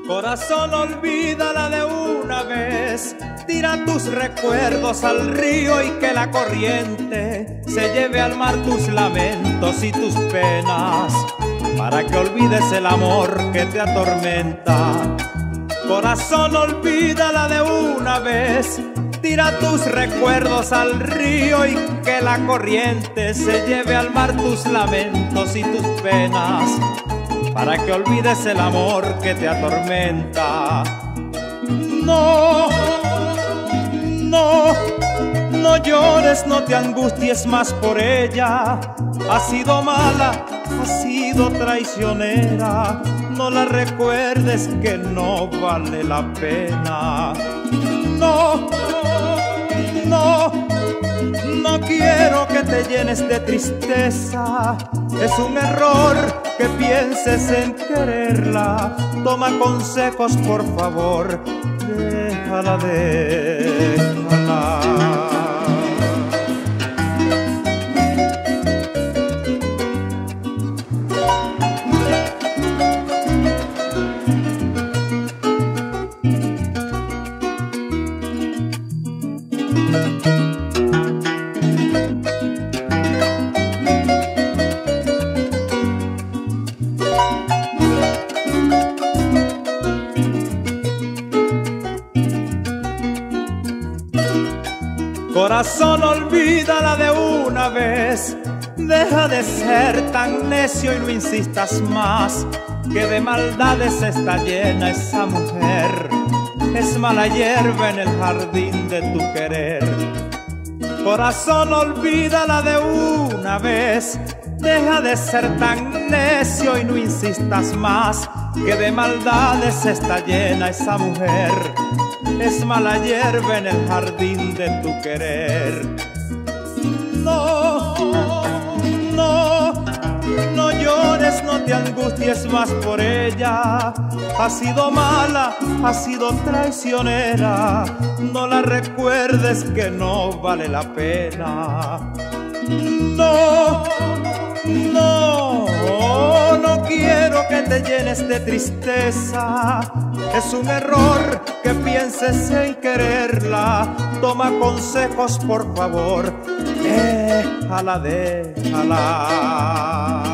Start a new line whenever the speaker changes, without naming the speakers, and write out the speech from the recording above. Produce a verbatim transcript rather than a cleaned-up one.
Corazón, olvídala de una vez, tira tus recuerdos al río y que la corriente se lleve al mar tus lamentos y tus penas, para que olvides el amor que te atormenta. Corazón, olvídala de una vez, tira tus recuerdos al río y que la corriente se lleve al mar tus lamentos y tus penas, para que olvides el amor que te atormenta. No, no, no llores, no te angusties más por ella. Ha sido mala, ha sido traicionera. No la recuerdes, que no vale la pena. No, no, no quiero que te llenes de tristeza. Es un error que pienses en quererla. Toma consejos, por favor, déjala, déjala. Corazón, olvídala de una vez, deja de ser tan necio y no insistas más, que de maldades está llena esa mujer. Es mala hierba en el jardín de tu querer. Corazón, olvídala de una vez, deja de ser tan necio y no insistas más, que de maldades está llena esa mujer. Es mala hierba en el jardín de tu querer. No, no, no llores, no te angusties más por ella. Ha sido mala, ha sido traicionera. No la recuerdes, que no vale la pena. No, no, no quiero que te llenes de tristeza. Es un error que pienses en quererla. Toma consejos, por favor, déjala, déjala.